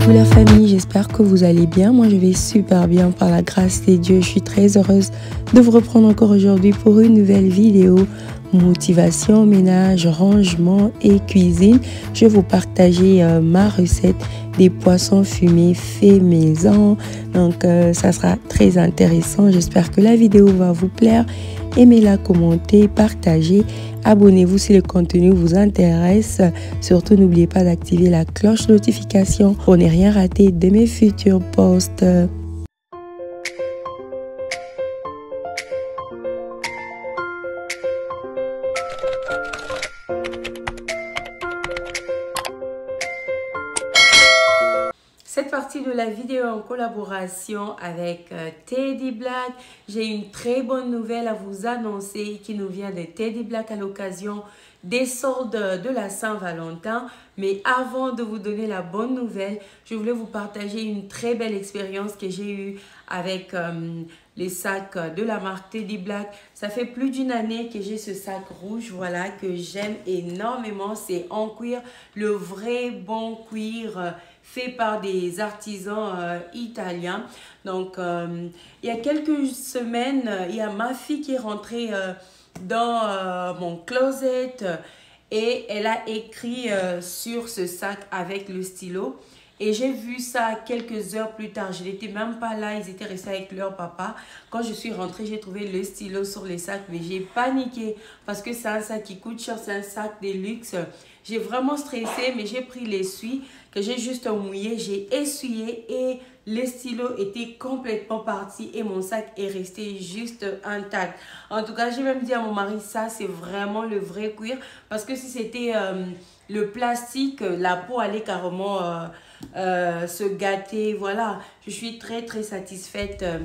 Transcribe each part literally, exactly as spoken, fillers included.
Coucou la famille, j'espère que vous allez bien. Moi je vais super bien par la grâce de Dieu. Je suis très heureuse de vous reprendre encore aujourd'hui pour une nouvelle vidéo motivation, ménage, rangement et cuisine. Je vais vous partager euh, ma recette des poissons fumés fait maison. Donc euh, ça sera très intéressant. J'espère que la vidéo va vous plaire. Aimez-la, commentez, partagez. Abonnez-vous si le contenu vous intéresse. Surtout, n'oubliez pas d'activer la cloche de notification pour ne rien rater de mes futurs posts. Cette partie de la vidéo en collaboration avec euh, Teddy Black. J'ai une très bonne nouvelle à vous annoncer qui nous vient de Teddy Black à l'occasion des soldes de la Saint-Valentin. Mais avant de vous donner la bonne nouvelle, je voulais vous partager une très belle expérience que j'ai eue avec euh, les sacs de la marque Teddy Black. Ça fait plus d'une année que j'ai ce sac rouge, voilà, que j'aime énormément. C'est en cuir, le vrai bon cuir euh, fait par des artisans euh, italiens. Donc, euh, il y a quelques semaines, il y a ma fille qui est rentrée euh, dans euh, mon closet euh, et elle a écrit euh, sur ce sac avec le stylo. Et j'ai vu ça quelques heures plus tard. Je n'étais même pas là. Ils étaient restés avec leur papa. Quand je suis rentrée, j'ai trouvé le stylo sur les sacs. Mais j'ai paniqué parce que c'est un sac qui coûte cher. C'est un sac de luxe. J'ai vraiment stressé, mais j'ai pris l'essuie que j'ai juste mouillé. J'ai essuyé et le stylo était complètement parti et mon sac est resté juste intact. En tout cas, j'ai même dit à mon mari, ça c'est vraiment le vrai cuir. Parce que si c'était euh, le plastique, la peau allait carrément euh, euh, se gâter. Voilà, je suis très très satisfaite euh,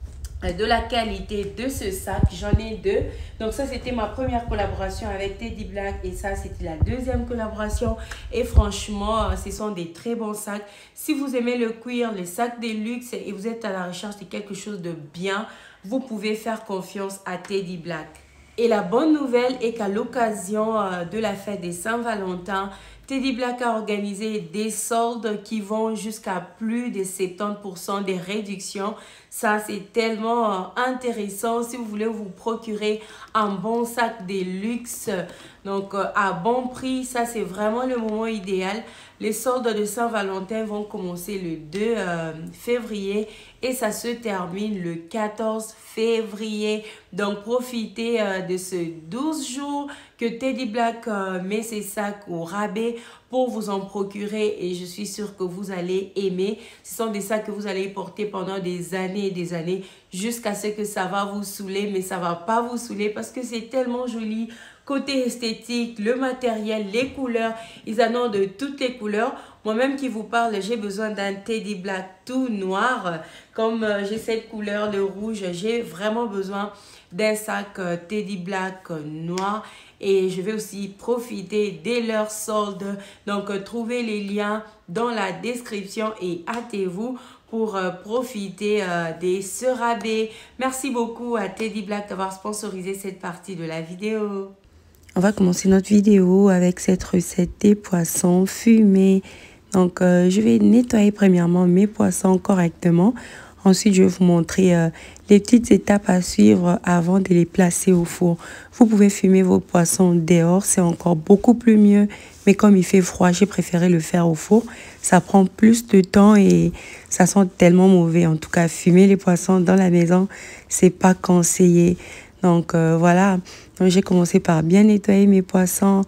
de la qualité de ce sac. J'en ai deux. Donc ça, c'était ma première collaboration avec Teddy Black et ça, c'était la deuxième collaboration. Et franchement, ce sont des très bons sacs. Si vous aimez le cuir, les sacs de luxe et vous êtes à la recherche de quelque chose de bien, vous pouvez faire confiance à Teddy Black. Et la bonne nouvelle est qu'à l'occasion de la fête des Saint-Valentin, Teddy Black a organisé des soldes qui vont jusqu'à plus de soixante-dix pour cent des réductions. Ça, c'est tellement intéressant si vous voulez vous procurer un bon sac de luxe. Donc, à bon prix, ça, c'est vraiment le moment idéal. Les soldes de Saint-Valentin vont commencer le deux février et ça se termine le quatorze février. Donc, profitez euh, de ce douze jours que Teddy Black euh, met ses sacs au rabais pour vous en procurer et je suis sûre que vous allez aimer. Ce sont des sacs que vous allez porter pendant des années et des années jusqu'à ce que ça va vous saouler, mais ça va pas vous saouler parce que c'est tellement joli. Côté esthétique, le matériel, les couleurs, ils en ont de toutes les couleurs. Moi-même qui vous parle, j'ai besoin d'un Teddy Black tout noir. Comme euh, j'ai cette couleur, le rouge, j'ai vraiment besoin d'un sac euh, Teddy Black euh, noir. Et je vais aussi profiter de leurs soldes. Donc, euh, trouvez les liens dans la description et hâtez-vous pour euh, profiter euh, des ce rabais. Merci beaucoup à Teddy Black d'avoir sponsorisé cette partie de la vidéo. On va commencer notre vidéo avec cette recette des poissons fumés. Donc, euh, je vais nettoyer premièrement mes poissons correctement. Ensuite, je vais vous montrer euh, les petites étapes à suivre avant de les placer au four. Vous pouvez fumer vos poissons dehors, c'est encore beaucoup plus mieux. Mais comme il fait froid, j'ai préféré le faire au four. Ça prend plus de temps et ça sent tellement mauvais. En tout cas, fumer les poissons dans la maison, c'est pas conseillé. Donc euh, voilà, j'ai commencé par bien nettoyer mes poissons.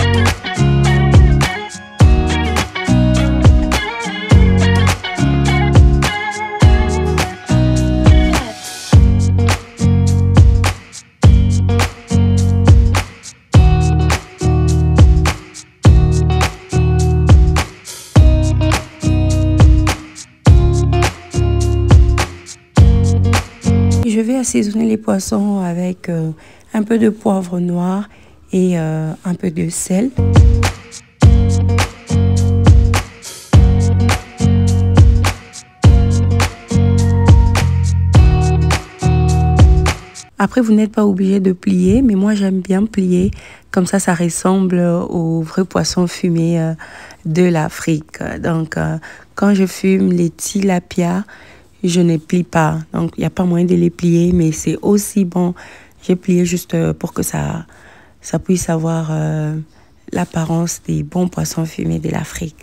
Je vais assaisonner les poissons avec euh, un peu de poivre noir et euh, un peu de sel. Après, vous n'êtes pas obligé de plier, mais moi, j'aime bien plier. Comme ça, ça ressemble au vrai poisson fumé euh, de l'Afrique. Donc, euh, quand je fume les tilapias, je ne plie pas. Donc, il n'y a pas moyen de les plier, mais c'est aussi bon. J'ai plié juste pour que ça, ça puisse avoir euh, l'apparence des bons poissons fumés de l'Afrique.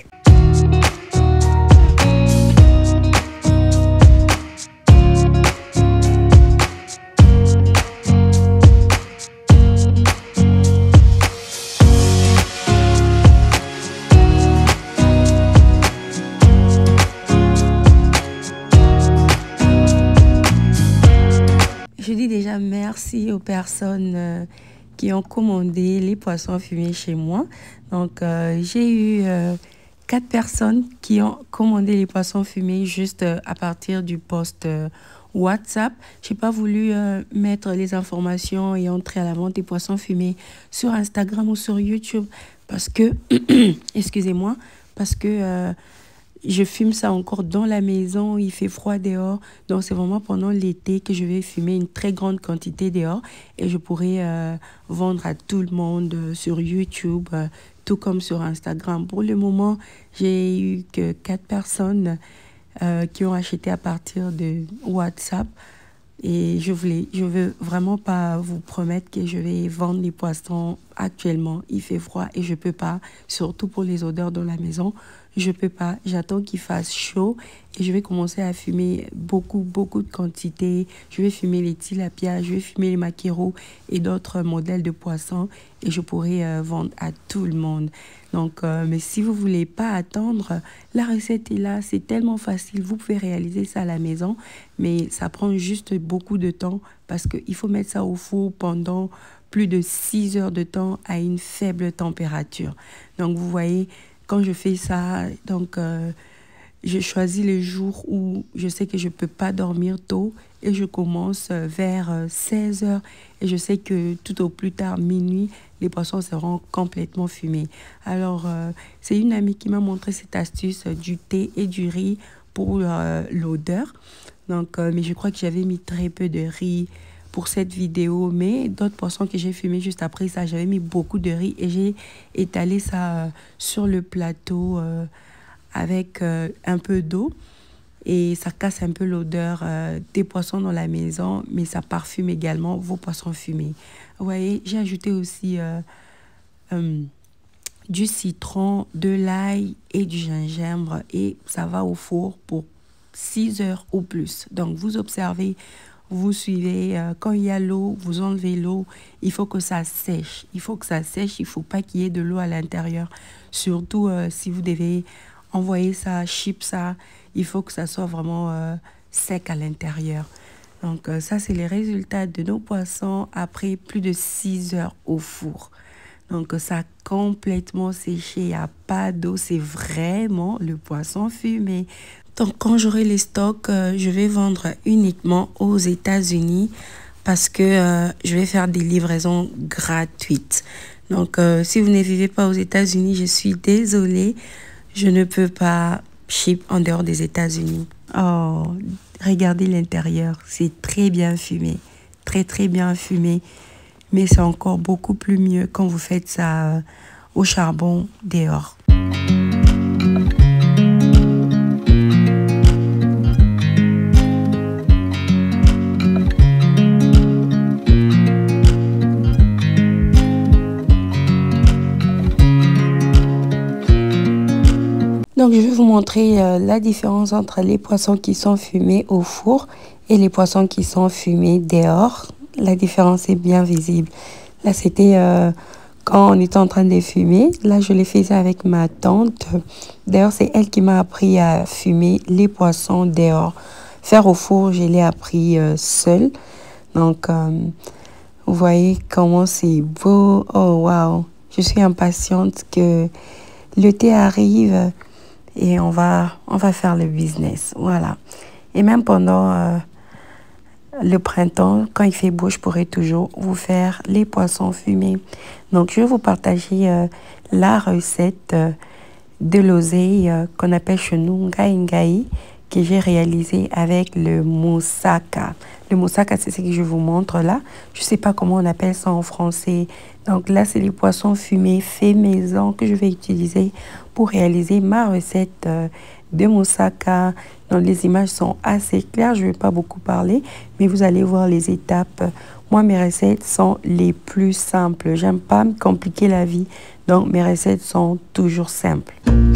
Je dis déjà merci aux personnes euh, qui ont commandé les poissons fumés chez moi. Donc, euh, j'ai eu euh, quatre personnes qui ont commandé les poissons fumés juste euh, à partir du post euh, WhatsApp. Je n'ai pas voulu euh, mettre les informations et entrer à la vente des poissons fumés sur Instagram ou sur YouTube parce que, excusez-moi, parce que... Euh, je fume ça encore dans la maison, il fait froid dehors. Donc, c'est vraiment pendant l'été que je vais fumer une très grande quantité dehors. Et je pourrai euh, vendre à tout le monde euh, sur YouTube, euh, tout comme sur Instagram. Pour le moment, j'ai eu que quatre personnes euh, qui ont acheté à partir de WhatsApp. Et je voulais, je veux vraiment pas vous promettre que je vais vendre les poissons actuellement. Il fait froid et je peux pas, surtout pour les odeurs dans la maison. Je peux pas. J'attends qu'il fasse chaud et je vais commencer à fumer beaucoup, beaucoup de quantité. Je vais fumer les tilapias, je vais fumer les maquereaux et d'autres modèles de poissons et je pourrai euh, vendre à tout le monde. Donc, euh, mais si vous voulez pas attendre, la recette est là. C'est tellement facile. Vous pouvez réaliser ça à la maison, mais ça prend juste beaucoup de temps parce qu'il faut mettre ça au four pendant plus de six heures de temps à une faible température. Donc, vous voyez, quand je fais ça, donc euh, je choisis les jours où je sais que je ne peux pas dormir tôt et je commence vers seize heures et je sais que tout au plus tard, minuit, les poissons seront complètement fumés. Alors, euh, c'est une amie qui m'a montré cette astuce du thé et du riz pour euh, l'odeur. Donc, euh, mais je crois que j'avais mis très peu de riz pour cette vidéo, mais d'autres poissons que j'ai fumés juste après ça, j'avais mis beaucoup de riz et j'ai étalé ça euh, sur le plateau euh, avec euh, un peu d'eau et ça casse un peu l'odeur euh, des poissons dans la maison, mais ça parfume également vos poissons fumés. Vous voyez, j'ai ajouté aussi euh, euh, du citron, de l'ail et du gingembre et ça va au four pour six heures ou plus. Donc, vous observez. Vous suivez, euh, quand il y a l'eau, vous enlevez l'eau. Il faut que ça sèche. Il faut que ça sèche. Il ne faut pas qu'il y ait de l'eau à l'intérieur. Surtout euh, si vous devez envoyer ça, chip ça, il faut que ça soit vraiment euh, sec à l'intérieur. Donc euh, ça, c'est les résultats de nos poissons après plus de six heures au four. Donc ça a complètement séché. Il n'y a pas d'eau. C'est vraiment le poisson fumé. Donc, quand j'aurai les stocks, euh, je vais vendre uniquement aux États-Unis parce que euh, je vais faire des livraisons gratuites. Donc, euh, si vous ne vivez pas aux États-Unis, je suis désolée, je ne peux pas ship en dehors des États-Unis. Oh, regardez l'intérieur, c'est très bien fumé, très très bien fumé. Mais c'est encore beaucoup plus mieux quand vous faites ça euh, au charbon dehors. Donc, je vais vous montrer euh, la différence entre les poissons qui sont fumés au four et les poissons qui sont fumés dehors. La différence est bien visible. Là, c'était euh, quand on était en train de fumer. Là, je l'ai fait avec ma tante. D'ailleurs, c'est elle qui m'a appris à fumer les poissons dehors. Faire au four, je l'ai appris euh, seule. Donc, euh, vous voyez comment c'est beau. Oh, waouh! Je suis impatiente que l'été arrive. Et on va, on va faire le business. Voilà. Et même pendant euh, le printemps, quand il fait beau, je pourrai toujours vous faire les poissons fumés. Donc, je vais vous partager euh, la recette euh, de l'oseille euh, qu'on appelle chez nous ngai ngai, que j'ai réalisé avec le moussaka. Le moussaka, c'est ce que je vous montre là. Je ne sais pas comment on appelle ça en français. Donc là, c'est les poissons fumés faits maison que je vais utiliser pour réaliser ma recette euh, de moussaka. Donc les images sont assez claires, je ne vais pas beaucoup parler, mais vous allez voir les étapes. Moi, mes recettes sont les plus simples. J'aime pas me compliquer la vie, donc mes recettes sont toujours simples.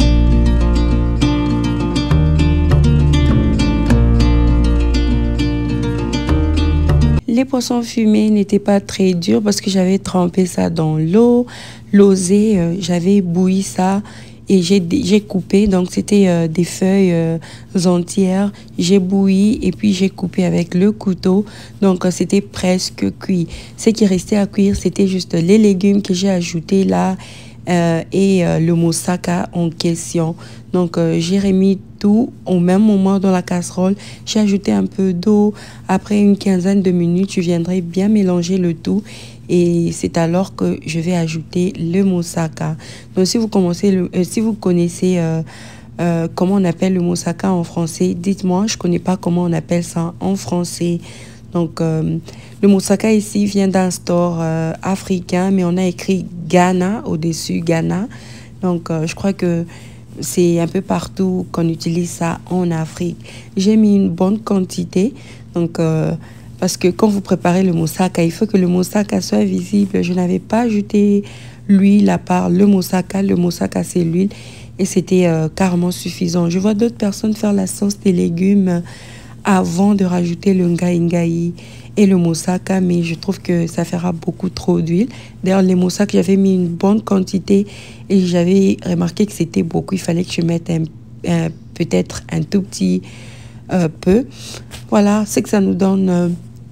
Les poissons fumés n'étaient pas très durs parce que j'avais trempé ça dans l'eau. L'osé, euh, j'avais bouilli ça et j'ai coupé. Donc, c'était euh, des feuilles euh, entières. J'ai bouilli et puis j'ai coupé avec le couteau. Donc, euh, c'était presque cuit. Ce qui restait à cuire, c'était juste les légumes que j'ai ajoutés là euh, et euh, le moussaka en question. Donc, euh, j'ai remis tout au même moment dans la casserole. J'ai ajouté un peu d'eau. Après une quinzaine de minutes, je viendrai bien mélanger le tout. Et c'est alors que je vais ajouter le moussaka. Donc, si vous, commencez le, euh, si vous connaissez euh, euh, comment on appelle le moussaka en français, dites-moi. Je ne connais pas comment on appelle ça en français. Donc, euh, le moussaka ici vient d'un store euh, africain, mais on a écrit Ghana au-dessus, Ghana. Donc, euh, je crois que c'est un peu partout qu'on utilise ça en Afrique. J'ai mis une bonne quantité. Donc, euh, parce que quand vous préparez le moussaka, il faut que le moussaka soit visible. Je n'avais pas ajouté l'huile à part le moussaka. Le moussaka, c'est l'huile. Et c'était euh, carrément suffisant. Je vois d'autres personnes faire la sauce des légumes avant de rajouter le ngai-ngai et le moussaka, mais je trouve que ça fera beaucoup trop d'huile. D'ailleurs, les moussaka, j'avais mis une bonne quantité et j'avais remarqué que c'était beaucoup. Il fallait que je mette un, un, peut-être un tout petit euh, peu. Voilà, c'est que ça nous donne, euh,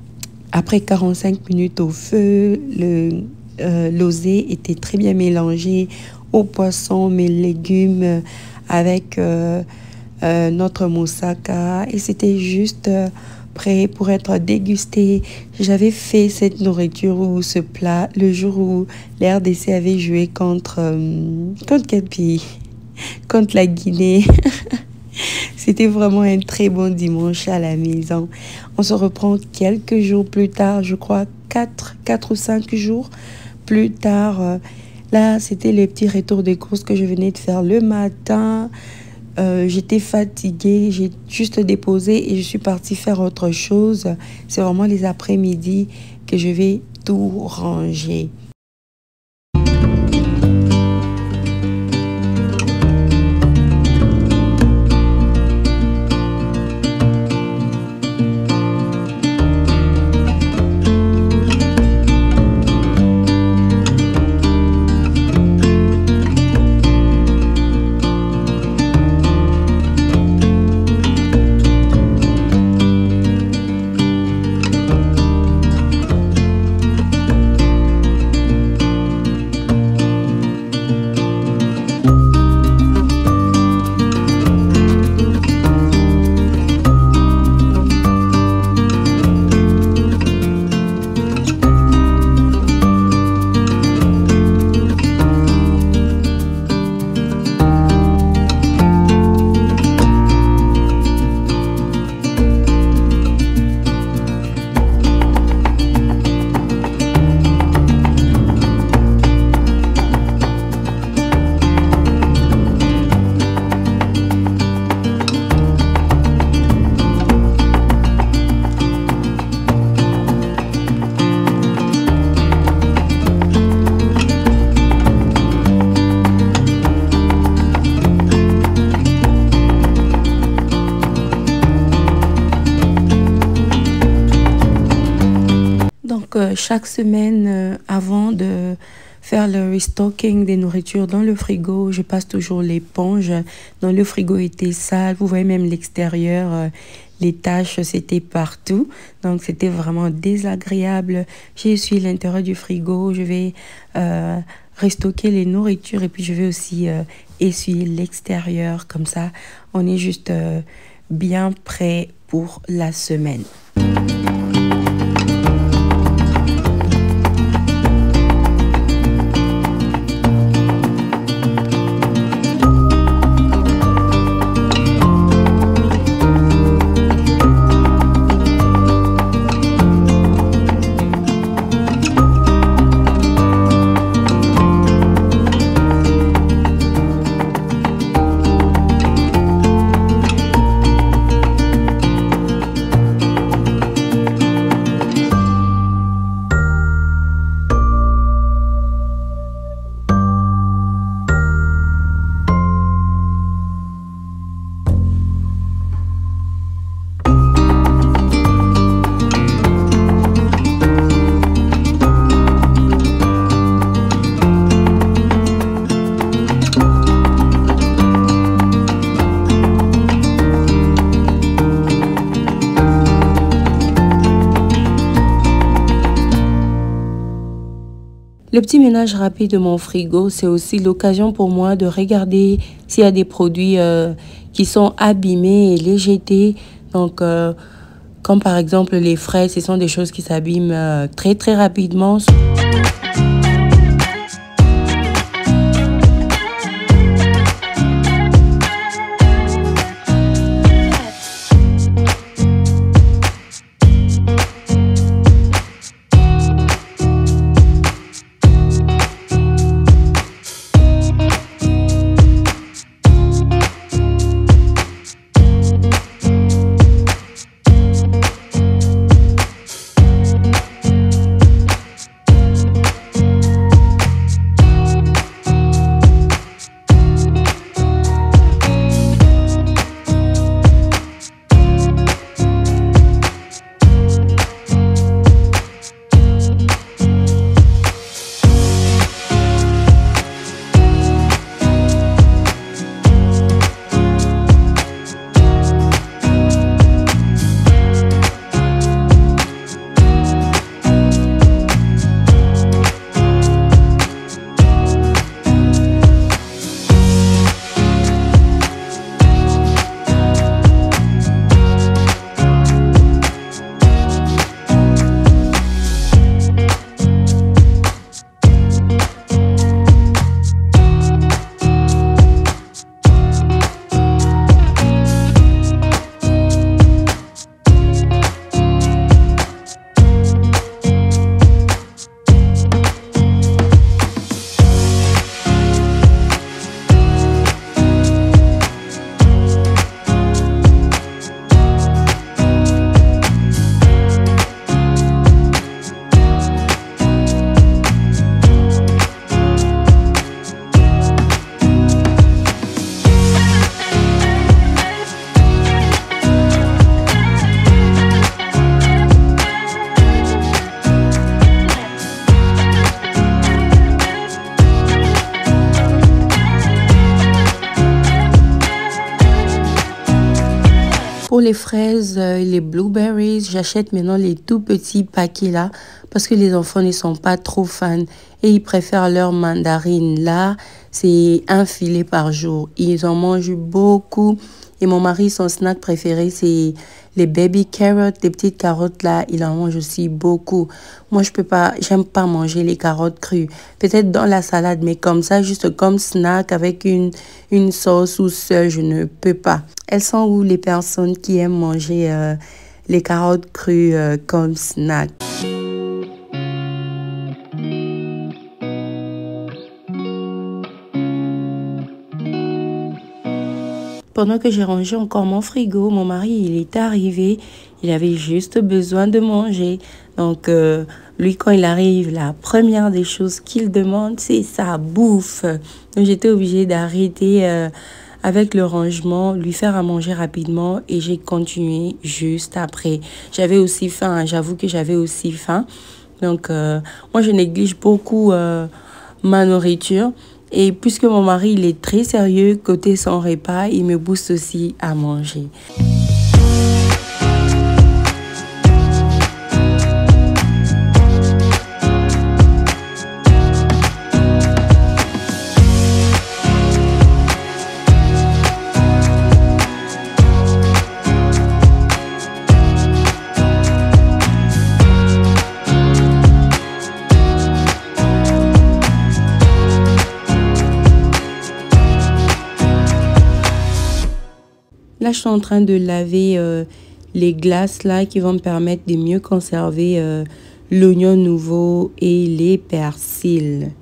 après quarante-cinq minutes au feu, le euh, l'osé était très bien mélangé au poisson, mes légumes euh, avec euh, euh, notre moussaka et c'était juste... Euh, prêt pour être dégusté. J'avais fait cette nourriture ou ce plat le jour où l'R D C avait joué contre, euh, contre quel pays? Contre la Guinée. C'était vraiment un très bon dimanche à la maison. On se reprend quelques jours plus tard, je crois quatre, quatre ou cinq jours plus tard. Euh, là, c'était les petits retours des courses que je venais de faire le matin. Euh, j'étais fatiguée, j'ai juste déposé et je suis partie faire autre chose. C'est vraiment les après-midi que je vais tout ranger. Donc, euh, chaque semaine, euh, avant de faire le restocking des nourritures dans le frigo, je passe toujours l'éponge. Dans le frigo était sale. Vous voyez même l'extérieur, euh, les taches, c'était partout. Donc, c'était vraiment désagréable. J'ai essuyé l'intérieur du frigo. Je vais euh, restocker les nourritures et puis je vais aussi euh, essuyer l'extérieur. Comme ça, on est juste euh, bien prêt pour la semaine. Le petit ménage rapide de mon frigo, c'est aussi l'occasion pour moi de regarder s'il y a des produits euh, qui sont abîmés et les jeter. Donc, euh, comme par exemple les fraises, ce sont des choses qui s'abîment euh, très très rapidement. Pour les fraises et les blueberries, j'achète maintenant les tout petits paquets là parce que les enfants ne sont pas trop fans et ils préfèrent leurs mandarines. Là, c'est un filet par jour. Ils en mangent beaucoup. Et mon mari, son snack préféré, c'est les baby carrots, les petites carottes là. Il en mange aussi beaucoup. Moi, je peux pas, j'aime pas manger les carottes crues. Peut-être dans la salade, mais comme ça, juste comme snack avec une, une sauce ou seul, je ne peux pas. Elles sont où les personnes qui aiment manger euh, les carottes crues euh, comme snack? Pendant que j'ai rangé encore mon frigo, mon mari, il est arrivé. Il avait juste besoin de manger. Donc, euh, lui, quand il arrive, la première des choses qu'il demande, c'est sa bouffe. Donc, j'étais obligée d'arrêter euh, avec le rangement, lui faire à manger rapidement et j'ai continué juste après. J'avais aussi faim, hein, j'avoue que j'avais aussi faim. Donc, euh, moi, je néglige beaucoup euh, ma nourriture. Et puisque mon mari, il est très sérieux côté son repas, il me booste aussi à manger. Là, je suis en train de laver euh, les glaces là qui vont me permettre de mieux conserver euh, l'oignon nouveau et les persils.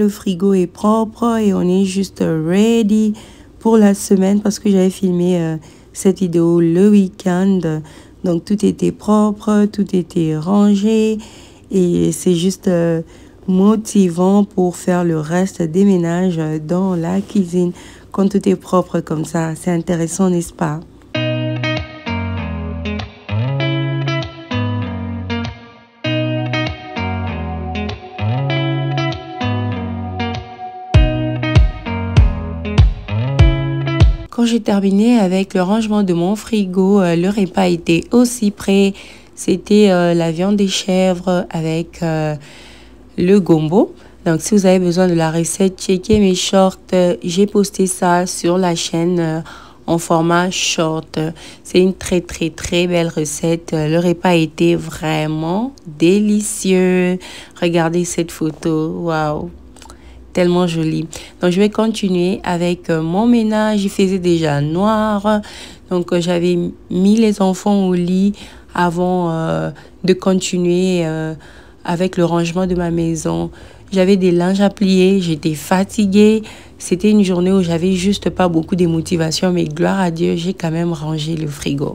le frigo est propre et on est juste ready pour la semaine parce que j'avais filmé euh, cette vidéo le week-end. Donc tout était propre, tout était rangé et c'est juste euh, motivant pour faire le reste des ménages dans la cuisine quand tout est propre comme ça. C'est intéressant, n'est-ce pas? Quand j'ai terminé avec le rangement de mon frigo, euh, le repas était aussi prêt. C'était euh, la viande des chèvres avec euh, le gombo. Donc, si vous avez besoin de la recette, checkez mes shorts. J'ai posté ça sur la chaîne euh, en format short. C'est une très, très, très belle recette. Le repas était vraiment délicieux. Regardez cette photo. Waouh! Tellement joli. Donc, je vais continuer avec euh, mon ménage. Il faisait déjà noir. Donc, euh, j'avais mis les enfants au lit avant euh, de continuer euh, avec le rangement de ma maison. J'avais des linges à plier. J'étais fatiguée. C'était une journée où j'avais juste pas beaucoup de motivation. Mais gloire à Dieu, j'ai quand même rangé le frigo.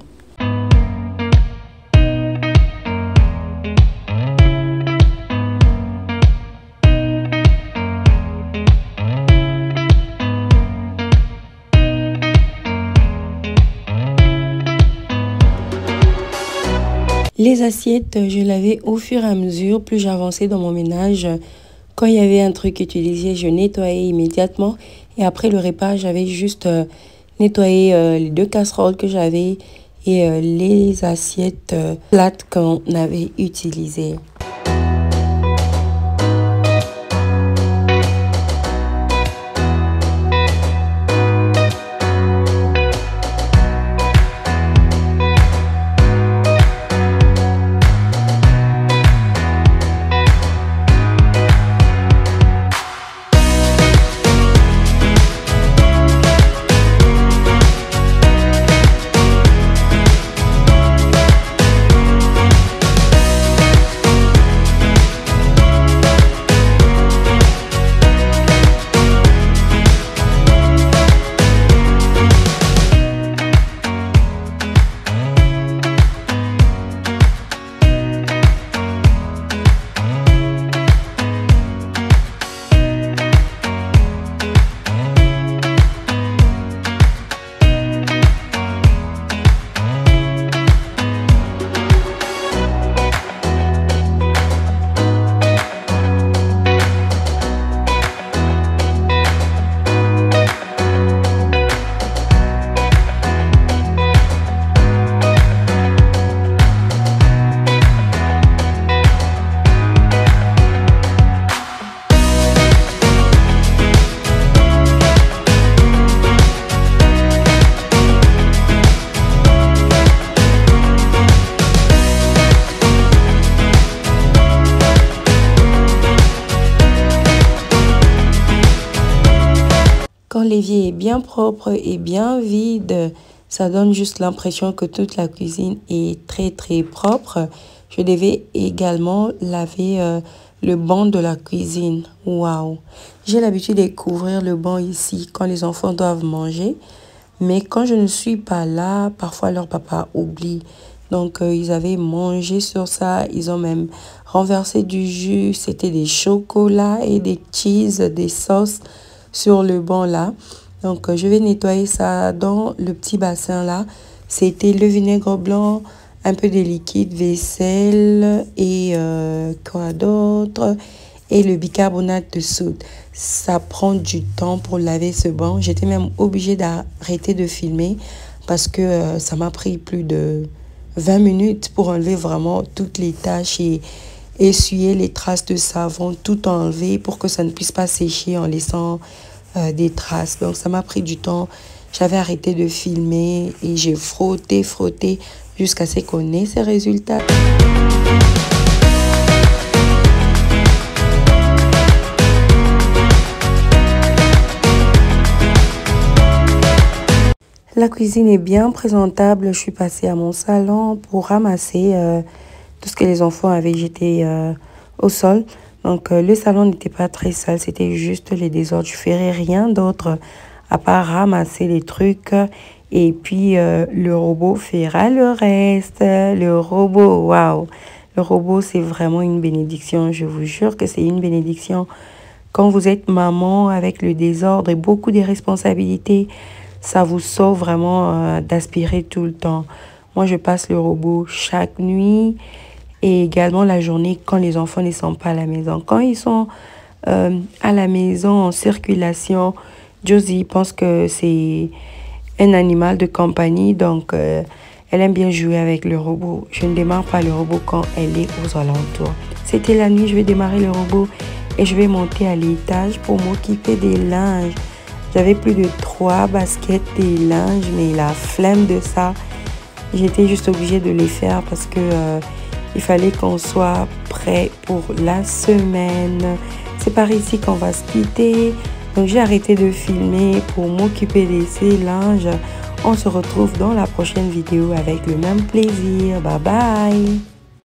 Les assiettes, je lavais au fur et à mesure, plus j'avançais dans mon ménage. Quand il y avait un truc utilisé, je nettoyais immédiatement. Et après le repas, j'avais juste euh, nettoyé euh, les deux casseroles que j'avais et euh, les assiettes euh, plates qu'on avait utilisées. Quand l'évier est bien propre et bien vide, ça donne juste l'impression que toute la cuisine est très très propre. Je devais également laver euh, le banc de la cuisine. Waouh! J'ai l'habitude de couvrir le banc ici quand les enfants doivent manger. Mais quand je ne suis pas là, parfois leur papa oublie. Donc, euh, ils avaient mangé sur ça. Ils ont même renversé du jus. C'était des chocolats et des cheese, des sauces sur le banc là. Donc, euh, je vais nettoyer ça dans le petit bassin là. C'était le vinaigre blanc, un peu de liquide vaisselle et euh, quoi d'autre? Et le bicarbonate de soude. Ça prend du temps pour laver ce banc. J'étais même obligée d'arrêter de filmer parce que euh, ça m'a pris plus de vingt minutes pour enlever vraiment toutes les taches et essuyer les traces de savon, tout enlever pour que ça ne puisse pas sécher en laissant euh, des traces. Donc ça m'a pris du temps. J'avais arrêté de filmer et j'ai frotté, frotté jusqu'à ce qu'on ait ces résultats. La cuisine est bien présentable. Je suis passée à mon salon pour ramasser euh, tout ce que les enfants avaient jeté euh, au sol. Donc, euh, le salon n'était pas très sale, c'était juste les désordres. Je ferais rien d'autre à part ramasser les trucs. Et puis, euh, le robot fera le reste. Le robot, waouh! Le robot, c'est vraiment une bénédiction. Je vous jure que c'est une bénédiction. Quand vous êtes maman avec le désordre et beaucoup de responsabilités, ça vous sauve vraiment euh, d'aspirer tout le temps. Moi, je passe le robot chaque nuit et également la journée quand les enfants ne sont pas à la maison. Quand ils sont euh, à la maison en circulation, Josie pense que c'est un animal de compagnie, donc euh, elle aime bien jouer avec le robot. Je ne démarre pas le robot quand elle est aux alentours. C'était la nuit, je vais démarrer le robot et je vais monter à l'étage pour m'occuper des linges. J'avais plus de trois baskets des linges, mais la flemme de ça, j'étais juste obligée de les faire parce que euh, il fallait qu'on soit prêt pour la semaine. C'est par ici qu'on va se quitter. Donc j'ai arrêté de filmer pour m'occuper de ces linges. On se retrouve dans la prochaine vidéo avec le même plaisir. Bye bye!